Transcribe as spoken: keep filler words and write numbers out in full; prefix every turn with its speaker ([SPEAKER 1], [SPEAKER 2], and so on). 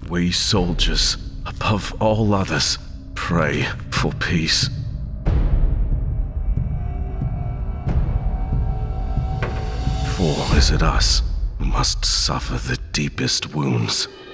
[SPEAKER 1] we soldiers, above all others, pray for peace. For is it us who must suffer the deepest wounds?